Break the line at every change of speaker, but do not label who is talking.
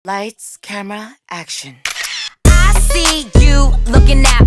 Lights, camera, action.
I see you looking at